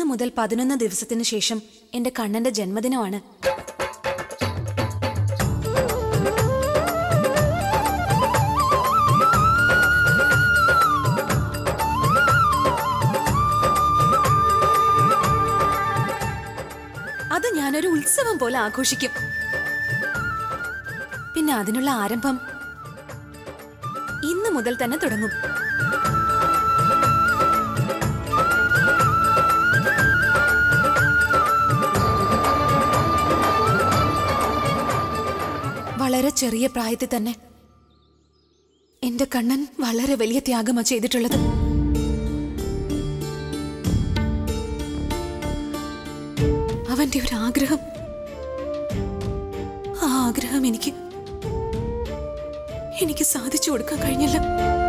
മുതൽ 11 ദിവസത്തിന് ശേഷം എന്റെ കണ്ണന്റെ ജന്മദിനമാണ്. അത് ഞാനൊരു ഉത്സവം പോലെ ആഘോഷിക്കും. പിന്നെ അതിനുള്ള ആരംഭം ഇന്ന് മുതൽ തന്നെ തുടങ്ങും. വളരെ ചെറിയ പ്രായത്തിൽ തന്നെ എന്റെ കണ്ണൻ വളരെ വലിയ ത്യാഗമാ ചെയ്തിട്ടുള്ളത്. അവന്റെ ഒരു ആഗ്രഹം, ആ ആഗ്രഹം എനിക്ക് സാധിച്ചു കൊടുക്കാൻ കഴിഞ്ഞില്ല.